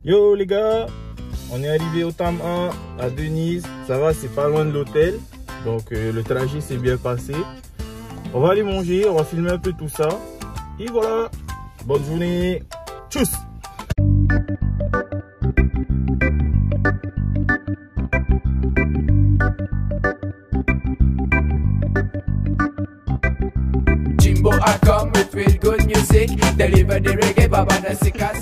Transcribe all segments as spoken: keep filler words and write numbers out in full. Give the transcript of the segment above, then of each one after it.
Yo les gars, on est arrivé au Tam un à Denise. Ça va, c'est pas loin de l'hôtel. Donc euh, le trajet s'est bien passé. On va aller manger, on va filmer un peu tout ça. Et voilà, bonne journée. Tchuss. Jimbo I come with real good music. Deliver the reggae, Baba Nasikas.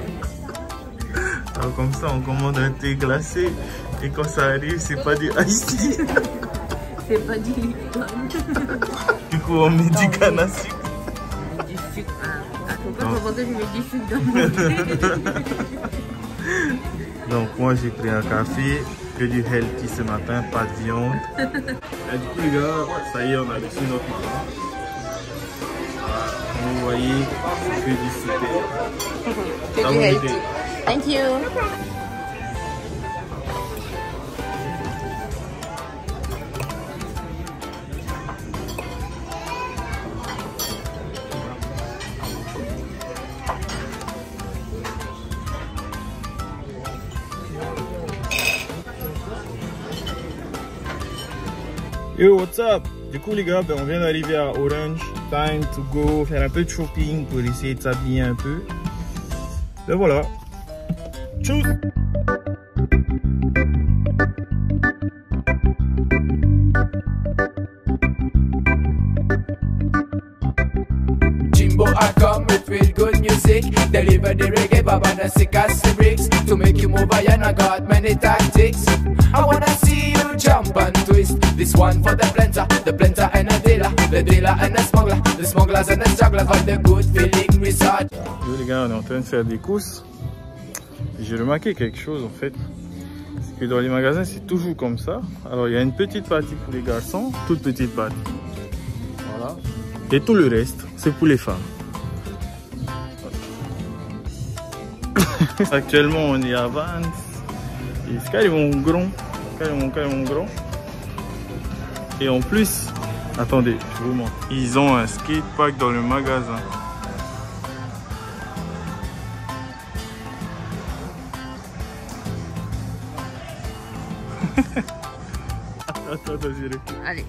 Alors comme ça on commande un thé glacé et quand ça arrive c'est pas du iced tea. C'est pas du Lipton. Du coup on met du canne à sucre. Du sucre. Ah, faut pas comprendre que je mets du sucre dans mon thé. Donc moi j'ai pris un café, que du healthy ce matin, pas de viande. Et du coup les gars, ça y est on a reçu notre maman. Comme vous voyez, c'est que du super. Que du healthy. Thank you. Yo, what's up? Du coup les gars, ben, on vient d'arriver à Orange. Time to go faire un peu de shopping pour essayer de s'habiller un peu. Ben voilà. Tchuss. Jimbo I come with real good music. Deliver the reggae, Baba Nasikas lyrics. To make you move, I and I got many tactics. I wanna see you jump and twist. This one for the planter, the planter and the dealer, the dealer and the smuggler, the smugglers and the jugglers. For the good feeling resort. Yo les gars, on est en train de faire des courses. J'ai remarqué quelque chose en fait, c'est que dans les magasins c'est toujours comme ça. Alors il y a une petite partie pour les garçons, toute petite partie. Voilà. Et tout le reste, c'est pour les femmes. Actuellement on est à Vans. Et c'est carrément grand. Carrément, carrément grand. Et en plus, attendez, je vous montre. Ils ont un skatepark dans le magasin. Attends, attends, j'ai le coup. Allez.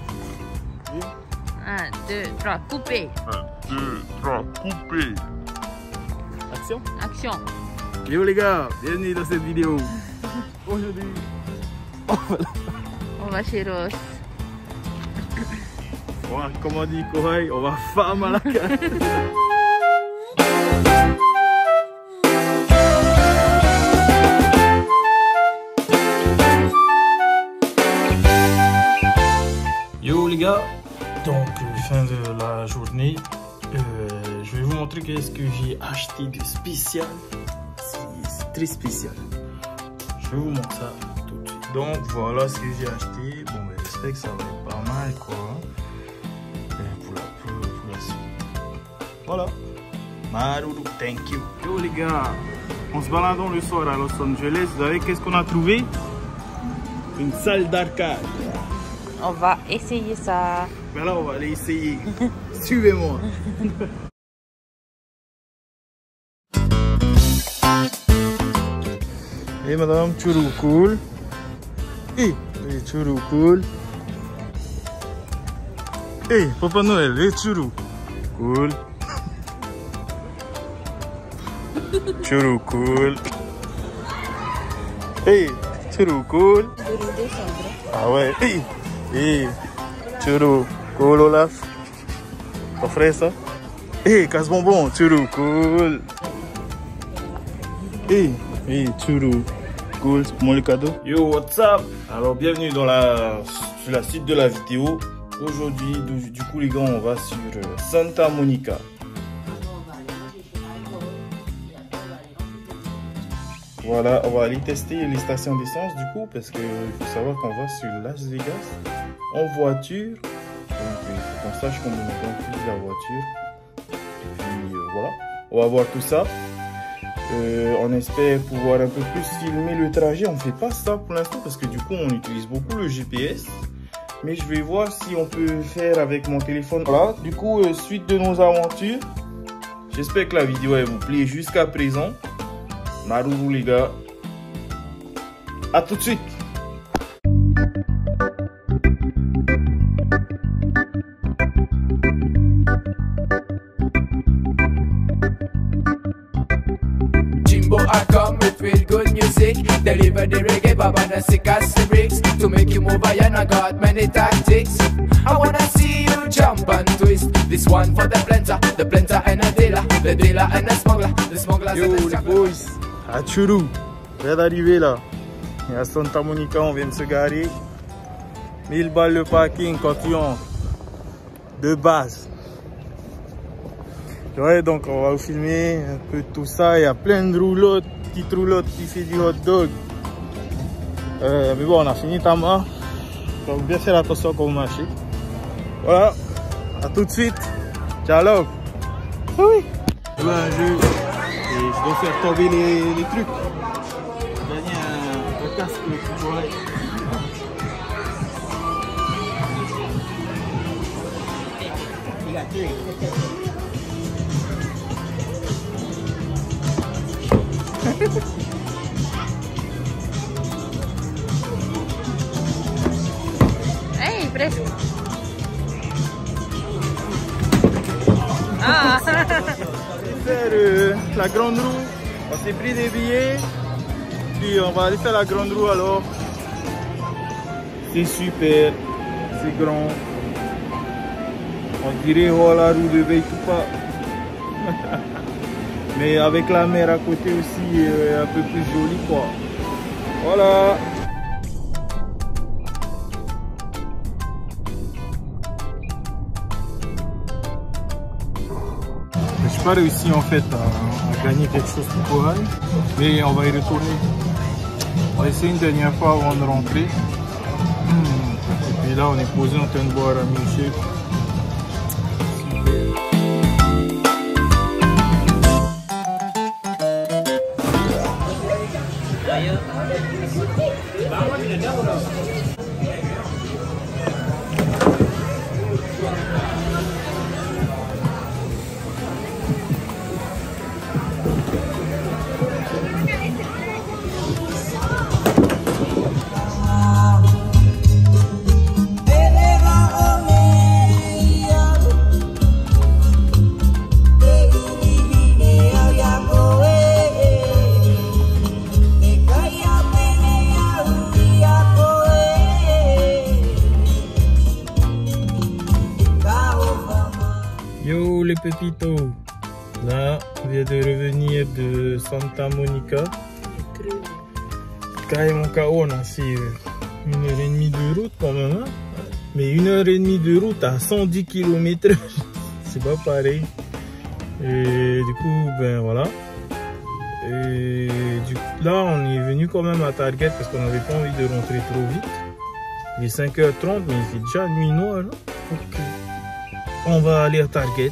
un, deux, trois, coupé. un, deux, trois, coupé. Action. Action. Yo les gars, bienvenue dans cette vidéo. Aujourd'hui, oh, voilà. On va chez Ross. On va, comme on dit, Kohaï, on va femme à la carte. Yo les gars, donc fin de la journée, euh, je vais vous montrer qu'est-ce que j'ai acheté de spécial. C'est très spécial. Je vais vous montrer ça tout de suite. Donc voilà ce que j'ai acheté. Bon, ben, j'espère que ça va être pas mal quoi. Et pour la, pour, pour la suite. Voilà. Maruru, thank you. Yo les gars, on se baladons le soir à Los Angeles. Vous savez qu'est-ce qu'on a trouvé? Une salle d'arcade. On va essayer ça. Ben là, on va aller essayer. Suivez-moi. Et madame, churou cool. Et churou cool. Et Papa Noël, et churou cool. Churou cool. Et churou cool. Ah ouais. Et et churro cool Olaf. Ton frère ça? Eh, casse bonbon, churro cool. Eh, eh, churro cool, c'est pour moi le cadeau. Yo, what's up? Alors bienvenue dans la sur la suite de la vidéo. Aujourd'hui, du, du coup les gars, on va sur euh, Santa Monica. Voilà, on va aller tester les stations d'essence du coup parce que il faut savoir qu'on va sur Las Vegas en voiture. Donc il faut qu'on sache comment on utilise la voiture. Et puis euh, voilà, on va voir tout ça. Euh, on espère pouvoir un peu plus filmer le trajet. On ne fait pas ça pour l'instant parce que du coup on utilise beaucoup le G P S. Mais je vais voir si on peut faire avec mon téléphone. Voilà, du coup euh, suite de nos aventures. J'espère que la vidéo elle vous plaît jusqu'à présent. Narourou les gars. A tout de suite. Jimbo I come with real good music. Deliver the reggae, Baba the sick as the bricks. To make you move, I and I got many tactics. I wanna see you jump and twist. This one for the planter, the planter and the dealer, the dealer and the smuggler, the smuggler. Yo les boys, à Tchourou, je viens d'arriver là. Et à Santa Monica, on vient de se garer. mille balles le parking quand tu entres. De base. Ouais, donc on va vous filmer un peu de tout ça. Il y a plein de roulottes, petites roulottes qui fait du hot dog. Euh, mais bon, on a fini Tama. Donc bien faire attention quand vous marchez. Voilà, à tout de suite. Ciao love. Oui. Ben, je, et je dois faire tomber les, les trucs. Gagner un, un casque pour jouer. Hey, presque. Ah. On va faire euh, la grande roue. On s'est pris des billets. Puis on va aller faire la grande roue alors. C'est super. C'est grand. On dirait oh, la roue de Veitupa. Mais avec la mer à côté aussi, euh, un peu plus jolie quoi. Voilà. Je n'ai pas réussi en fait à, à gagner quelque chose pour Corail, mais on va y retourner. On va essayer une dernière fois avant de rentrer. Et puis là on est posé en train de boire un milkshake. Yo les pépitos, là on vient de revenir de Santa Monica. Carrément K O, on a fait une heure et demie de route quand même, hein? Mais une heure et demie de route à cent dix kilomètres, c'est pas pareil. Et du coup, ben voilà. Et du coup, là on est venu quand même à Target parce qu'on n'avait pas envie de rentrer trop vite. Il est cinq heures trente mais il fait déjà nuit noire. Hein? Donc, on va aller à Target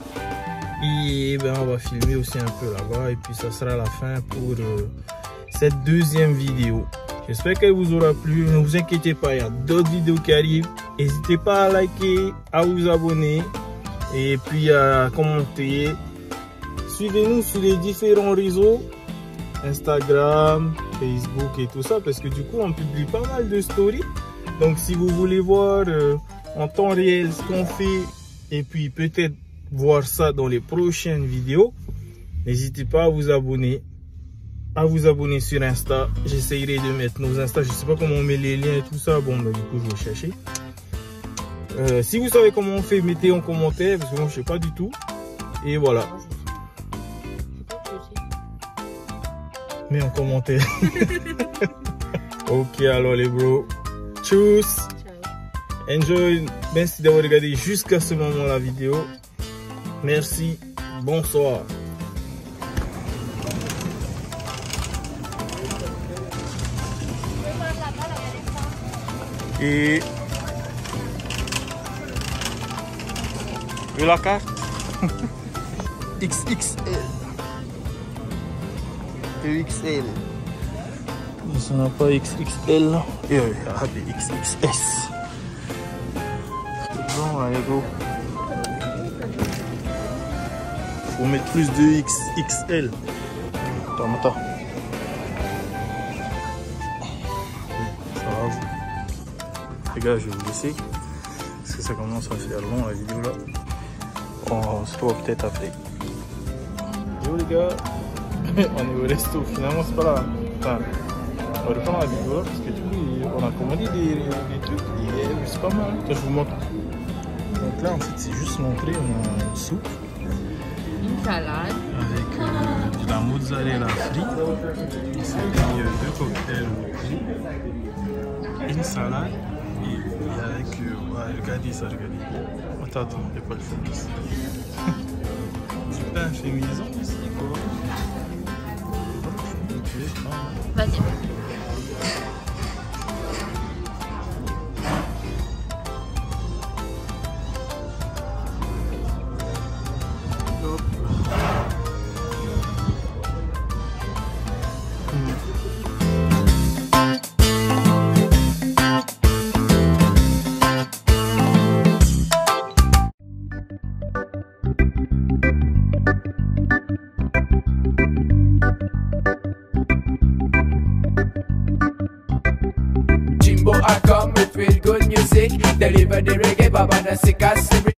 et ben on va filmer aussi un peu là-bas et puis ça sera la fin pour euh, cette deuxième vidéo. J'espère qu'elle vous aura plu. Ne vous inquiétez pas, il y a d'autres vidéos qui arrivent. N'hésitez pas à liker, à vous abonner et puis à commenter. Suivez-nous sur les différents réseaux, Instagram, Facebook et tout ça, parce que du coup on publie pas mal de stories. Donc si vous voulez voir euh, en temps réel ce qu'on fait et puis peut-être voir ça dans les prochaines vidéos, n'hésitez pas à vous abonner à vous abonner sur Insta. J'essayerai de mettre nos Insta, je sais pas comment on met les liens et tout ça, bon bah, du coup je vais chercher. Euh, si vous savez comment on fait, mettez en commentaire parce que moi je sais pas du tout. Et voilà, mets en commentaire. Ok alors les bros, tchuss. Enjoy, merci d'avoir regardé jusqu'à ce moment la vidéo. Merci, bonsoir. Et la carte X X L E X L. Ça n'a pas X X L là. Et il y a des X X S. Bon, allez go. Faut mettre plus de X X L. Attends, attends. Les gars, je vais vous laisser. Parce que ça commence à faire long la vidéo là. On se voit peut-être après. Yo les gars, on est au resto. Finalement, c'est pas là. Enfin, on va reprendre la vidéo là parce que du coup, on a commandé des, des trucs et c'est pas mal. Je vous montre. Donc là, en fait, c'est juste l'entrée. On a une soupe. Une salade. Avec euh, de la mozzarella frite. C'est euh, deux cocktails au prix. Une salade. Et, et avec. Euh, ouais, regardez ça, regardez. Attends, attends, il n'y a pas le focus. C'est pas un féminisant ici, quoi. Vas-y. Jimbo I come with real good music. Deliver the reggae, Baba the sick as the